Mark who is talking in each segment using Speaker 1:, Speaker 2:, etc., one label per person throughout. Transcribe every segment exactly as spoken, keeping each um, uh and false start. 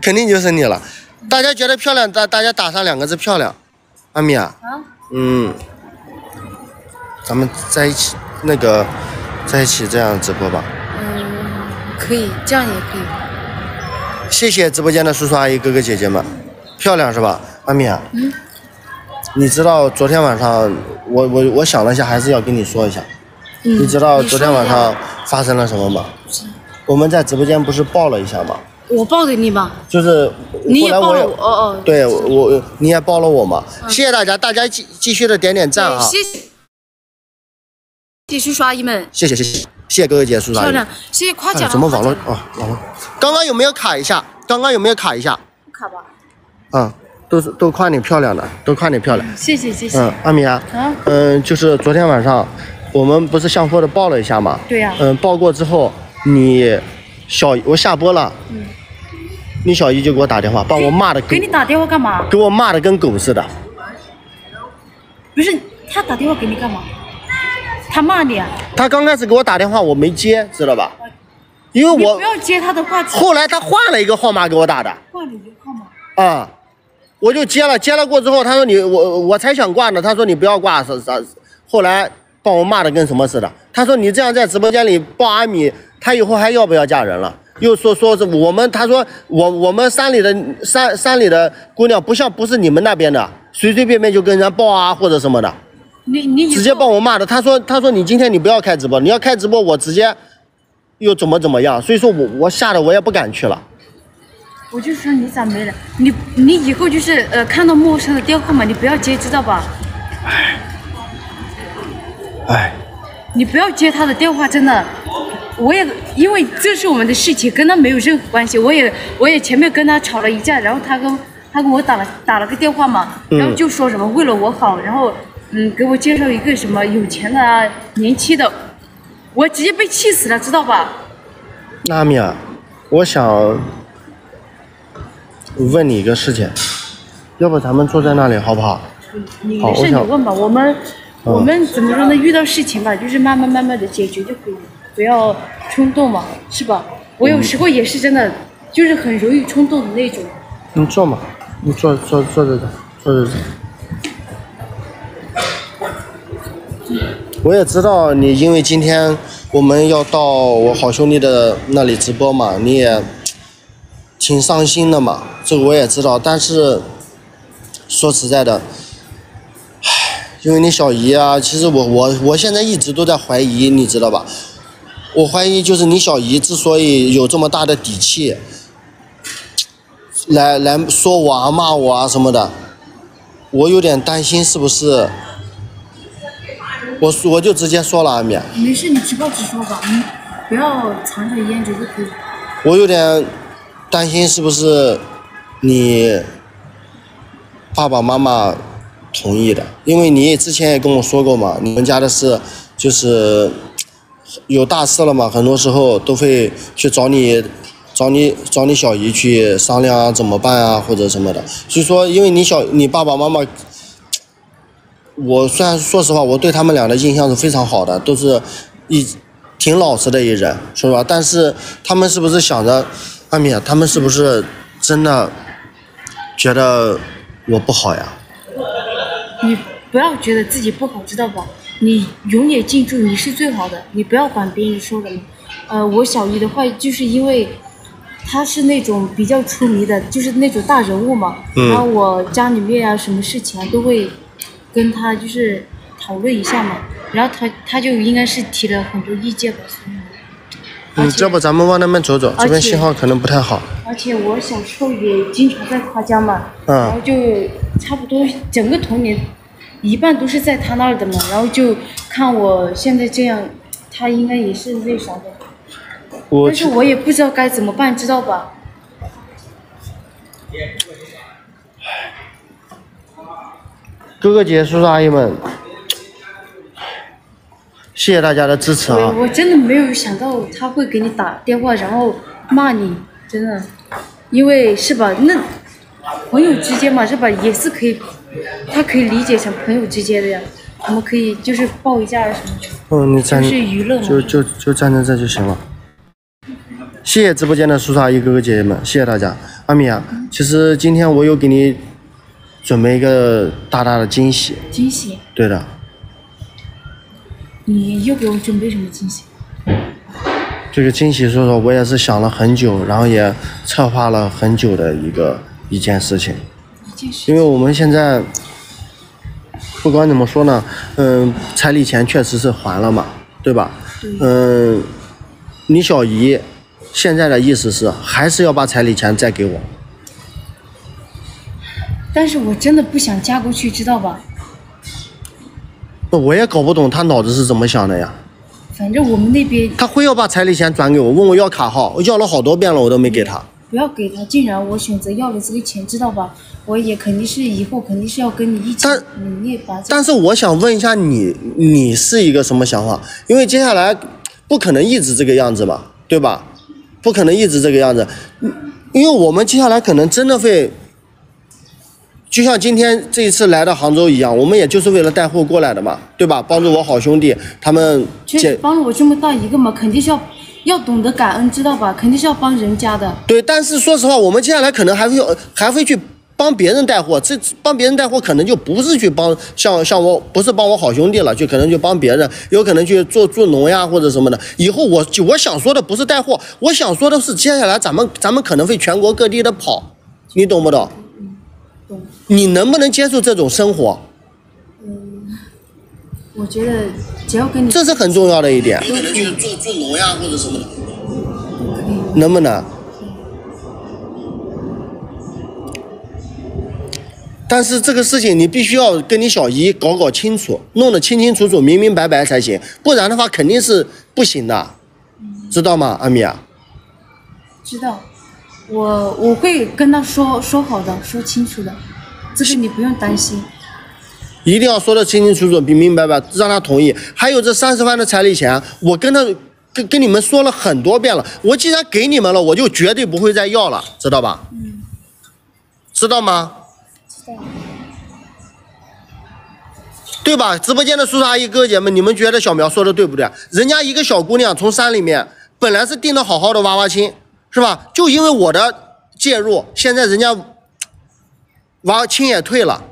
Speaker 1: 肯定就是你了。大家觉得漂亮，大大家打上两个字漂亮。阿米啊，
Speaker 2: 啊，
Speaker 1: 嗯，咱们在一起那个在一起这样直播吧。
Speaker 2: 嗯，可以，这样也可以。
Speaker 1: 谢谢直播间的叔叔阿姨哥哥姐姐们，漂亮是吧？阿米啊，
Speaker 2: 嗯，
Speaker 1: 你知道昨天晚上我我我想了一下，还是要跟你说一下。
Speaker 2: 嗯，
Speaker 1: 你知道昨天晚上发生了什么吗？我们在直播间不是抱了一下吗？
Speaker 2: 我抱给你吧。
Speaker 1: 就是
Speaker 2: 你也抱了
Speaker 1: 后来我也
Speaker 2: 我，哦哦。
Speaker 1: 对我你也抱了我嘛，
Speaker 2: 嗯、
Speaker 1: 谢谢大家，大家继继续的点点赞啊！
Speaker 2: 谢谢，谢谢叔叔阿姨们。
Speaker 1: 谢谢谢谢谢谢哥哥姐叔叔阿姨。
Speaker 2: 漂亮，谢谢夸奖、
Speaker 1: 哎。怎么网络哦网络？刚刚有没有卡一下？刚刚有没有卡一下？
Speaker 2: 不卡吧？
Speaker 1: 嗯，都是都夸你漂亮的，都夸你漂亮。
Speaker 2: 谢谢谢谢。
Speaker 1: 嗯，阿米啊，
Speaker 2: 啊，
Speaker 1: 嗯，就是昨天晚上我们不是相互的抱了一下嘛？
Speaker 2: 对呀、啊。
Speaker 1: 嗯，抱过之后，你小我下播了。嗯。你小姨就给我打电话，把我骂的。
Speaker 2: 给你打电话干嘛？
Speaker 1: 给我骂的跟狗似的。
Speaker 2: 不是，他打电话给你干嘛？他骂你啊？
Speaker 1: 他刚开始给我打电话，我没接，知道吧？因为我
Speaker 2: 你不要接他的话。
Speaker 1: 后来他换了一个号码给我打的。
Speaker 2: 换了一个号码。
Speaker 1: 啊、嗯，我就接了，接了过之后，他说你我我才想挂呢，他说你不要挂，啥啥。后来把我骂的跟什么似的。他说你这样在直播间里抱阿米，他以后还要不要嫁人了？又说说是我们，他说我我们山里的山山里的姑娘不像不是你们那边的，随随便便就跟人家抱啊或者什么的，
Speaker 2: 你你
Speaker 1: 直接把我骂的。他说他说你今天你不要开直播，你要开直播我直接又怎么怎么样，所以说我我吓得我也不敢去了。
Speaker 2: 我就说你咋没了？你你以后就是呃看到陌生的电话号码你不要接，知道吧？
Speaker 1: 哎哎，
Speaker 2: 你不要接他的电话，真的。我也因为这是我们的事情，跟他没有任何关系。我也我也前面跟他吵了一架，然后他跟他跟我打了打了个电话嘛，然后就说什么为了我好，然后嗯给我介绍一个什么有钱的啊年轻的，我直接被气死了，知道吧？
Speaker 1: 阿米啊，我想问你一个事情，要不咱们坐在那里好不好？
Speaker 2: 你没事你问吧，我们、嗯、我们怎么说呢？遇到事情吧，就是慢慢慢慢的解决就可以了。不要冲动嘛，是吧？我有时候也是真的，嗯、就是很容易冲动的那种。
Speaker 1: 你坐嘛，你坐坐坐在这，坐在这。我也知道你，因为今天我们要到我好兄弟的那里直播嘛，你也挺伤心的嘛，这个我也知道。但是说实在的，唉，因为你小姨啊，其实我我我现在一直都在怀疑，你知道吧？我怀疑就是你小姨之所以有这么大的底气，来来说我啊骂我啊什么的，我有点担心是不是？我我就直接说了阿米。
Speaker 2: 没事，你直播直说吧，你不要藏着掖着就可以。
Speaker 1: 我有点担心是不是你爸爸妈妈同意的，因为你之前也跟我说过嘛，你们家的事就是。有大事了嘛，很多时候都会去找你找你找你小姨去商量啊怎么办啊或者什么的。所以说因为你小你爸爸妈妈，我虽然说实话我对他们俩的印象是非常好的，都是一挺老实的一人，说实话，但是他们是不是想着阿米，他们是不是真的觉得我不好呀？
Speaker 2: 你不要觉得自己不好，知道吧？你永远记住你是最好的，你不要管别人说什么。呃，我小姨的话就是因为她是那种比较出名的，就是那种大人物嘛。嗯、然后我家里面啊什么事情啊都会跟她就是讨论一下嘛。然后她她就应该是提了很多意见吧。
Speaker 1: 嗯，要不咱们往那边走走，这边信号可能不太好。
Speaker 2: 而且我小时候也经常在她家嘛，
Speaker 1: 嗯、
Speaker 2: 然后就差不多整个童年。一半都是在他那儿的嘛，然后就看我现在这样，他应该也是那啥的，但是我也不知道该怎么办，知道吧？
Speaker 1: 哥哥姐姐叔叔阿姨们，谢谢大家的支持啊！
Speaker 2: 我我真的没有想到他会给你打电话，然后骂你，真的，因为是吧？那朋友之间嘛，是吧？也是可以。他可以理解成朋友之间的呀，我们可以就是抱一下什么的。
Speaker 1: 嗯，你站，
Speaker 2: 就是娱乐嘛。
Speaker 1: 就就就站在这就行了。谢谢直播间的叔叔阿姨哥哥姐姐们，谢谢大家。 阿米啊，其实今天我有给你准备一个大大的惊喜。
Speaker 2: 惊喜？
Speaker 1: 对的。
Speaker 2: 你又给我准备什么惊喜？
Speaker 1: 这个惊喜，说说我也是想了很久，然后也策划了很久的一个一件事情。
Speaker 2: 一件事。
Speaker 1: 因为我们现在不管怎么说呢，嗯，彩礼钱确实是还了嘛，对吧？
Speaker 2: 对。
Speaker 1: 嗯，你小姨现在的意思是还是要把彩礼钱再给我。
Speaker 2: 但是我真的不想嫁过去，知道吧？
Speaker 1: 我也搞不懂他脑子是怎么想的呀。
Speaker 2: 反正我们那边
Speaker 1: 他会要把彩礼钱转给我，问我要卡号，我要了好多遍了，我都没给他。
Speaker 2: 不要给他，既然我选择要了这个钱，知道吧？我也肯定是以后肯定是要跟你一起努力把。
Speaker 1: 但是我想问一下你，你是一个什么想法？因为接下来不可能一直这个样子嘛，对吧？不可能一直这个样子，因为我们接下来可能真的会。就像今天这一次来到杭州一样，我们也就是为了带货过来的嘛，对吧？帮助我好兄弟他们。
Speaker 2: 确实帮了我这么大一个嘛，肯定是要要懂得感恩，知道吧？肯定是要帮人家的。
Speaker 1: 对，但是说实话，我们接下来可能还会还会去帮别人带货，这帮别人带货可能就不是去帮像像我，不是帮我好兄弟了，就可能就帮别人，有可能去做助农呀或者什么的。以后我就我想说的不是带货，我想说的是接下来咱们咱们可能会全国各地的跑，你懂不懂？你能不能接受这种生活？
Speaker 2: 嗯，我觉得只要跟你，
Speaker 1: 这是很重要的一点。
Speaker 2: 有可能去
Speaker 1: 做助农呀或者什么的，能不能？但是这个事情你必须要跟你小姨搞搞清楚，弄得清清楚楚、明明白白才行，不然的话肯定是不行的，知道吗，阿米啊？
Speaker 2: 知道。我我会跟他说说好的，说清楚的，这个你不用担心。
Speaker 1: 一定要说得清清楚楚、明明白白，让他同意。还有这三十万的彩礼钱，我跟他跟跟你们说了很多遍了，我既然给你们了，我就绝对不会再要了，知道吧？
Speaker 2: 嗯。
Speaker 1: 知道吗？
Speaker 2: 知道。
Speaker 1: 对吧？直播间的叔叔阿姨、哥哥姐们，你们觉得小苗说的对不对？人家一个小姑娘从山里面本来是定的好好的娃娃亲。是吧？就因为我的介入，现在人家娃亲也退了，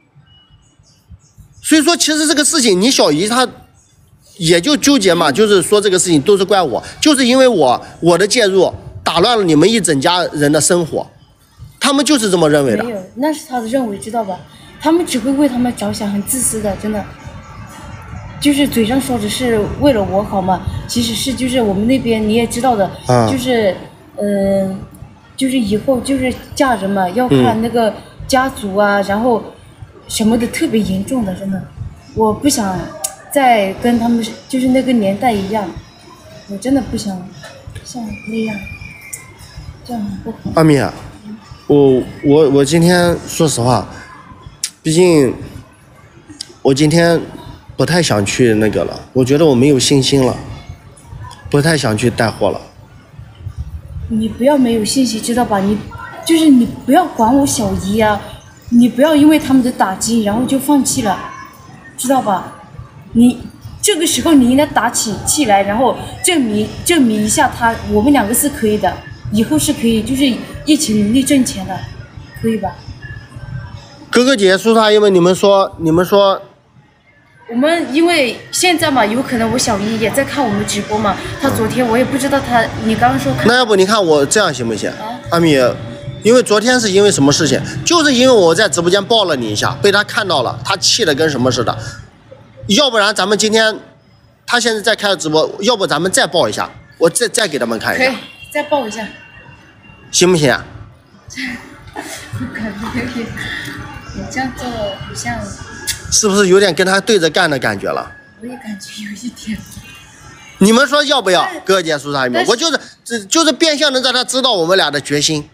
Speaker 1: 所以说其实这个事情，你小姨她也就纠结嘛，就是说这个事情都是怪我，就是因为我我的介入打乱了你们一整家人的生活，他们就是这么认为的。
Speaker 2: 没有，那是他的认为，知道吧？他们只会为他们着想，很自私的，真的。就是嘴上说着是为了我好嘛，其实是就是我们那边你也知道的，
Speaker 1: 嗯、
Speaker 2: 就是。嗯、呃，就是以后就是嫁人嘛，要看那个家族啊，嗯、然后什么的特别严重的，真的，我不想再跟他们就是那个年代一样，我真的不想像那样，这样不好。
Speaker 1: 阿米啊，我我我今天说实话，毕竟我今天不太想去那个了，我觉得我没有信心了，不太想去带货了。
Speaker 2: 你不要没有信心，知道吧？你就是你不要管我小姨啊，你不要因为他们的打击然后就放弃了，知道吧？你这个时候你应该打起气来，然后证明证明一下他，我们两个是可以的，以后是可以就是一起努力挣钱的，可以吧？
Speaker 1: 哥哥姐姐叔叔阿姨们，你们说你们说。
Speaker 2: 我们因为现在嘛，有可能我小姨也在看我们直播嘛。她昨天我也不知道她，你刚刚说看。
Speaker 1: 那要不你看我这样行不行？
Speaker 2: 啊、
Speaker 1: 阿米，因为昨天是因为什么事情？就是因为我在直播间抱了你一下，被他看到了，他气得跟什么似的。要不然咱们今天，他现在在开直播，要不咱们再抱一下，我再再给他们看一下。
Speaker 2: 可以，再抱一下。
Speaker 1: 行不行啊？
Speaker 2: 感觉有点，你这样做好像。
Speaker 1: 是不是有点跟他对着干的感觉了？
Speaker 2: 我也感觉有一点。
Speaker 1: 你们说要不要？哥哥姐叔叔阿姨们，我就是只就是变相的让他知道我们俩的决心。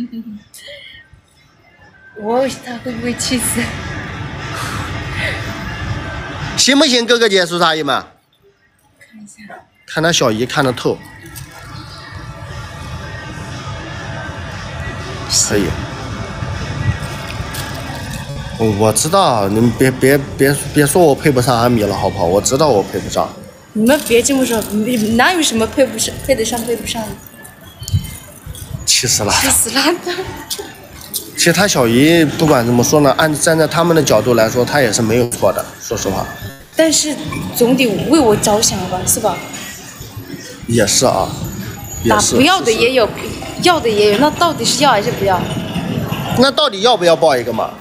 Speaker 2: 我他会不会气死？
Speaker 1: 行不行，哥哥姐叔叔阿姨们？
Speaker 2: 看一下。
Speaker 1: 看他小姨看得透。可以。我知道，你们别别别别说我配不上阿米了，好不好？我知道我配不上。
Speaker 2: 你们别这么说，哪有什么配不上、配得上、配不上的？
Speaker 1: 气死了。
Speaker 2: 气死了。
Speaker 1: 其实他小姨不管怎么说呢，按站在他们的角度来说，他也是没有错的，说实话。
Speaker 2: 但是总得为我着想吧，是吧？
Speaker 1: 也是啊，也是。
Speaker 2: 不要的也有，要的也有，那到底是要还是不要？
Speaker 1: 那到底要不要报一个嘛？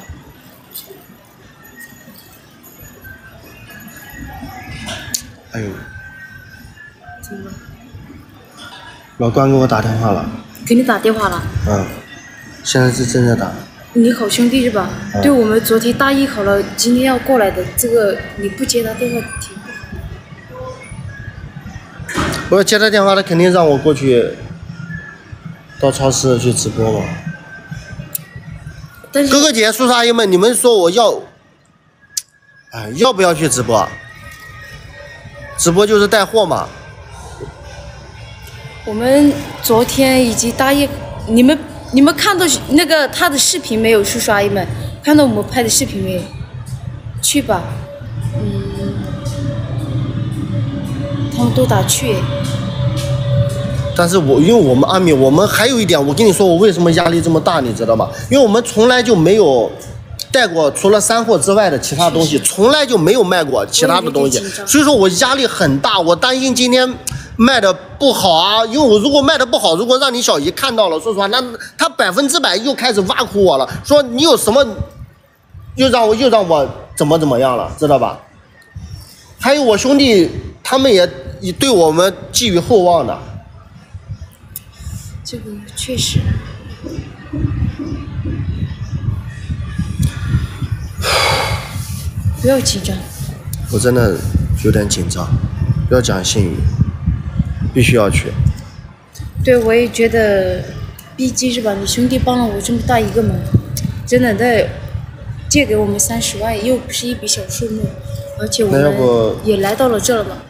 Speaker 1: 哎呦，
Speaker 2: 怎么了？
Speaker 1: 老关给我打电话了。
Speaker 2: 给你打电话了？
Speaker 1: 嗯，现在是正在打。
Speaker 2: 你好兄弟是吧？
Speaker 1: 嗯、
Speaker 2: 对，我们昨天大一好了，今天要过来的，这个你不接他电话挺不好。
Speaker 1: 我要接他电话，他肯定让我过去到超市去直播嘛。
Speaker 2: 但是
Speaker 1: 哥哥姐姐叔叔阿姨们，你们说我要，哎，要不要去直播？直播就是带货嘛。
Speaker 2: 我们昨天以及大一，你们你们看到那个他的视频没有？叔叔阿姨们看到我们拍的视频没有？去吧，嗯，他们都打去。
Speaker 1: 但是我因为我们阿米，我们还有一点，我跟你说，我为什么压力这么大，你知道吗？因为我们从来就没有带过除了山货之外的其他东西，从来就没有卖过其他的东西，所以说我压力很大，我担心今天卖的不好啊，因为我如果卖的不好，如果让你小姨看到了，说实话，那她百分之百又开始挖苦我了，说你有什么，又让我又让我怎么怎么样了，知道吧？还有我兄弟，他们也对我们寄予厚望的。
Speaker 2: 这个确实。不要紧张。
Speaker 1: 我真的有点紧张，要讲信誉，必须要去。
Speaker 2: 对，我也觉得，毕竟是吧，你兄弟帮了我这么大一个忙，真的在借给我们三十万，又不是一笔小数目，而且我们也来到了这了嘛。